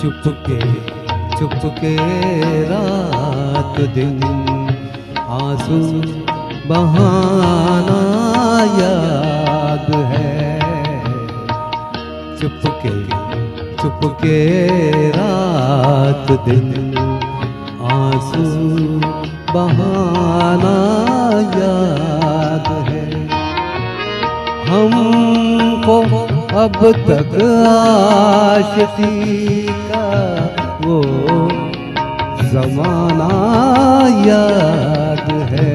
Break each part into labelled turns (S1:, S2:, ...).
S1: चुपके रात दिन आंसू बहाना याद है। चुपके रात दिन आंसू बहाना याद है। हमको अब तक आशिकी का वो ज़माना याद है।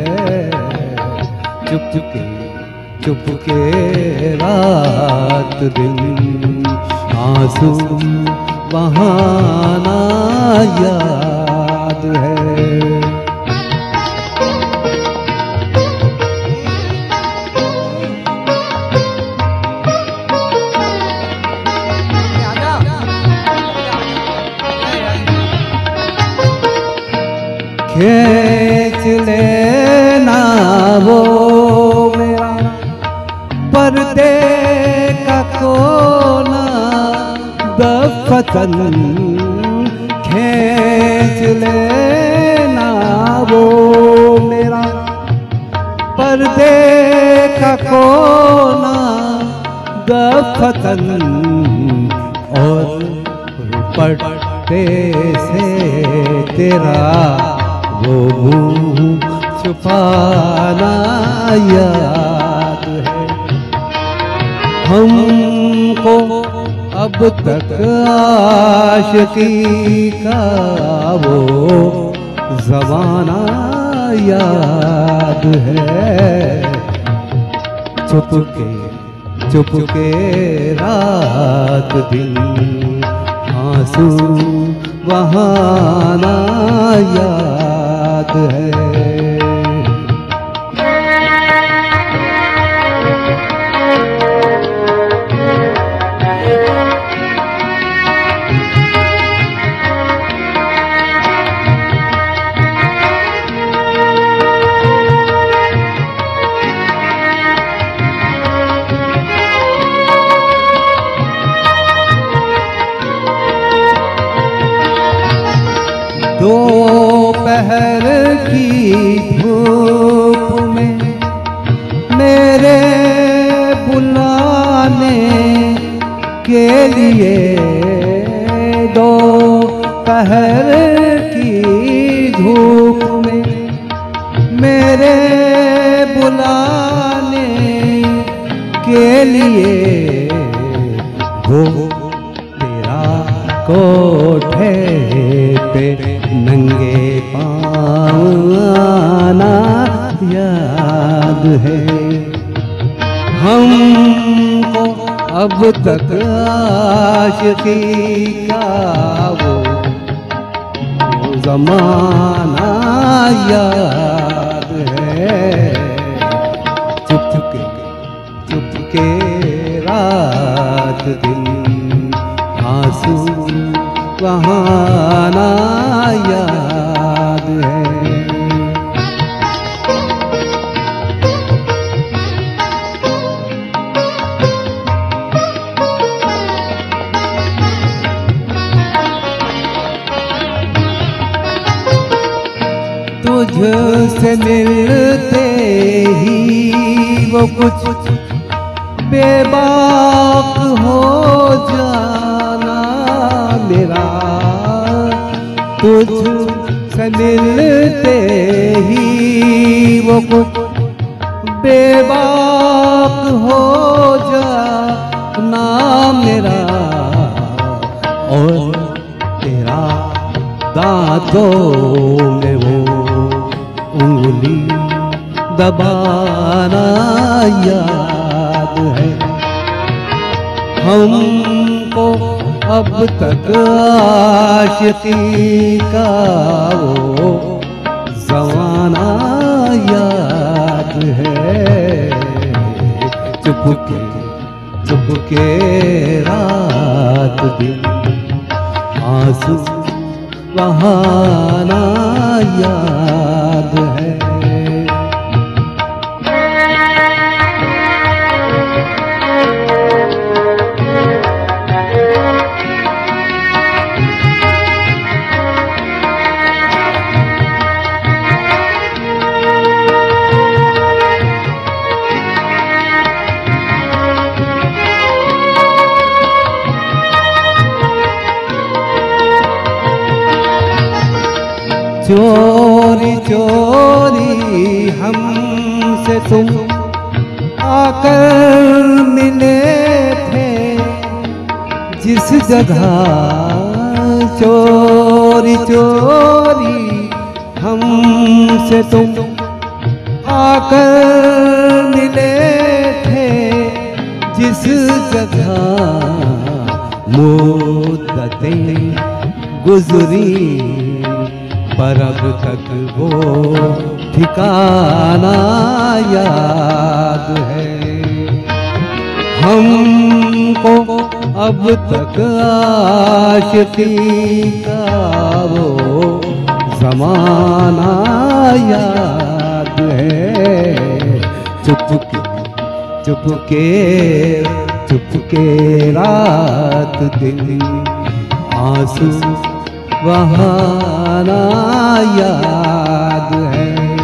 S1: चुपके रात दिन आंसू बहाना याद है। खींच लेना वो मेरा पर्दे का कोना दफतन। खींच लेना वो मेरा पर्दे का कोना दफतन। और पट्टे से तेरा वो मुँह छुपाना याद है। हमको अब तक आशिकी का वो ज़माना याद है। चुपके रात दिन आंसू बहाना याद है। दोपहर की धूप में मेरे बुलाने के लिए, दोपहर की धूप में मेरे बुलाने के लिए वो तेरा कोठे पे नंगे पाँव आना याद है। हमको अब तक आशिकी का वो ज़माना याद है। चुपके रात दिन आंसू बहाना याद है। तुझसे मिलते ही वो कुछ बेबाक हो जाना मेरा। तुझसे मिलते ही वो कुछ बेबाक हो जाना मेरा। और तेरा दांतों में वो उंगली दबाना याद है। हमको अब तक आशिकी का वो ज़माना याद है। चुपके रात दिन आंसू बहाना याद है। चोरी चोरी हमसे तुम आकर मिले थे जिस जगह, चोरी चोरी हमसे तुम आकर मिले थे जिस जगह, मुद्दतें गुजरी पर अब तक वो ठिकाना याद है। हमको अब तक आशिकी का वो ज़माना याद है। चुपके चुपके चुपके रात दिन आंसू बहाना याद है।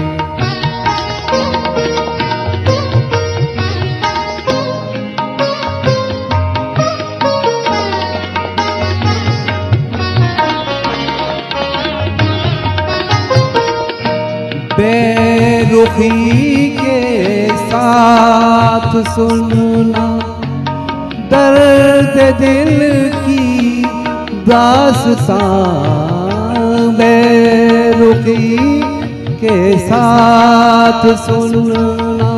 S1: बेरुखी के साथ सुनना दर्द दिल की दास्तां, बेरुखी के साथ सुनना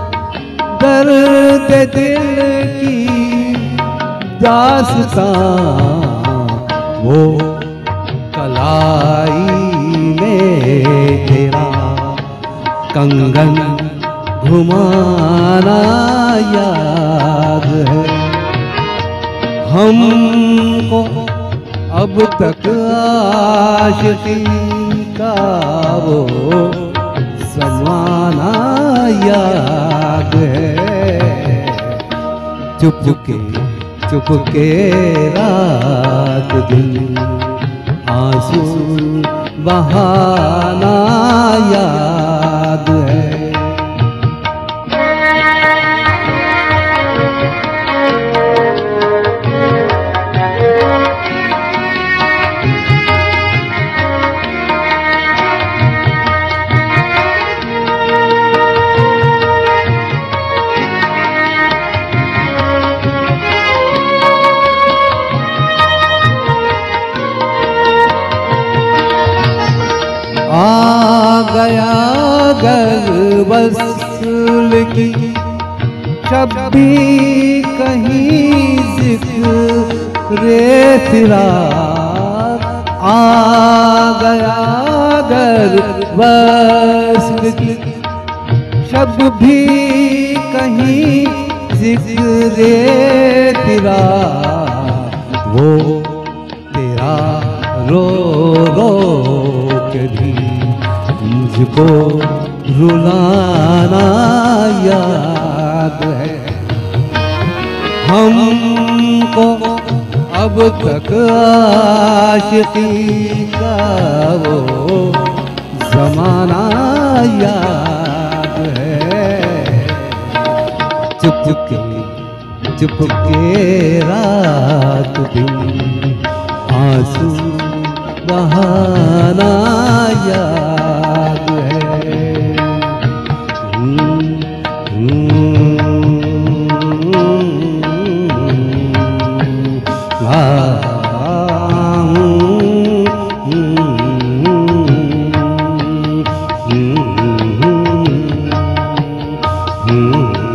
S1: दर्द दिल की दास्तां, वो कलाई में तेरा कंगन घुमाना याद है। हमको अब तक आशिकी का वो ज़माना याद है। चुपके चुपके रात दिन आंसू बहाना याद है। आ गया गर वस्ल की जब भी कहीं ज़िक्र तेरा, आ गया गर वस्ल की जब भी कहीं ज़िक्र तेरा, वो तेरा रो रो के भी मुझको रुलाना याद है। हमको अब तक आशिकी का वो ज़माना याद है। चुपके चुपके रात दिन आंसू बहाना याद है। हाँ